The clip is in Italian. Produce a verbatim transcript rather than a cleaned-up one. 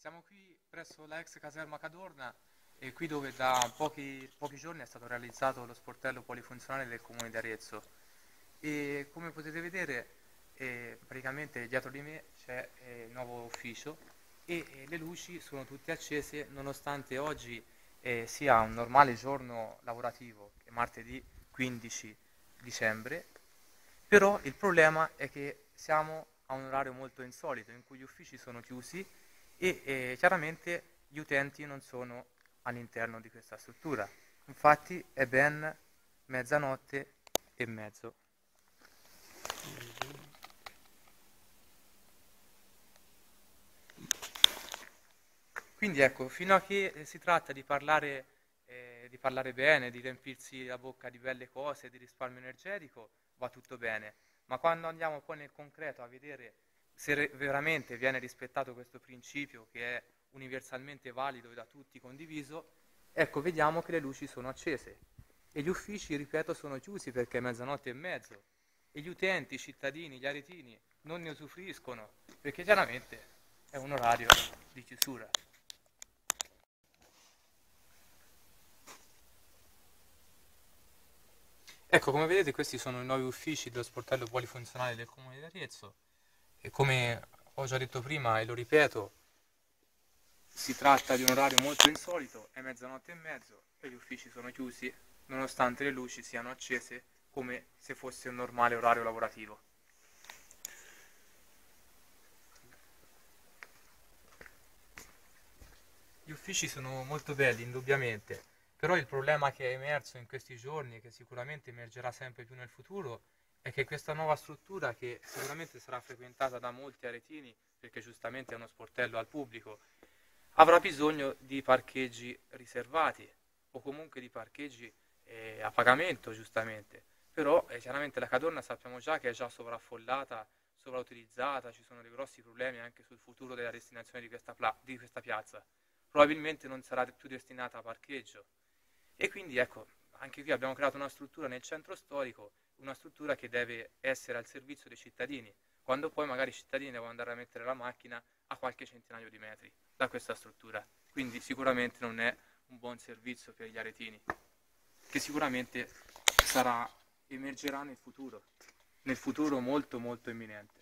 Siamo qui presso la ex caserma Cadorna e qui dove da pochi, pochi giorni è stato realizzato lo sportello polifunzionale del comune di Arezzo e come potete vedere eh, praticamente dietro di me c'è eh, il nuovo ufficio e eh, le luci sono tutte accese nonostante oggi eh, sia un normale giorno lavorativo, che è martedì quindici dicembre, però il problema è che siamo a un orario molto insolito in cui gli uffici sono chiusi e eh, chiaramente gli utenti non sono all'interno di questa struttura. Infatti è ben mezzanotte e mezzo. Quindi ecco, fino a che eh, si tratta di parlare, eh, di parlare bene, di riempirsi la bocca di belle cose, di risparmio energetico, va tutto bene. Ma quando andiamo poi nel concreto a vedere se re- veramente viene rispettato questo principio che è universalmente valido e da tutti condiviso, ecco, vediamo che le luci sono accese e gli uffici, ripeto, sono chiusi perché è mezzanotte e mezzo e gli utenti, i cittadini, gli aretini non ne usufruiscono perché chiaramente è un orario di chiusura. Ecco, come vedete questi sono i nuovi uffici dello sportello polifunzionale del comune di Arezzo e come ho già detto prima e lo ripeto, si tratta di un orario molto insolito, è mezzanotte e mezzo e gli uffici sono chiusi nonostante le luci siano accese come se fosse un normale orario lavorativo. Gli uffici sono molto belli, indubbiamente, però il problema che è emerso in questi giorni e che sicuramente emergerà sempre più nel futuro è che questa nuova struttura, che sicuramente sarà frequentata da molti aretini, perché giustamente è uno sportello al pubblico, avrà bisogno di parcheggi riservati o comunque di parcheggi eh, a pagamento, giustamente. Però eh, chiaramente la Cadorna sappiamo già che è già sovraffollata, sovrautilizzata, ci sono dei grossi problemi anche sul futuro della destinazione di questa, pla- di questa piazza. Probabilmente non sarà più destinata a parcheggio. E quindi ecco, anche qui abbiamo creato una struttura nel centro storico, una struttura che deve essere al servizio dei cittadini, quando poi magari i cittadini devono andare a mettere la macchina a qualche centinaio di metri da questa struttura. Quindi sicuramente non è un buon servizio per gli aretini, che sicuramente sarà, emergerà nel futuro, nel futuro molto molto imminente.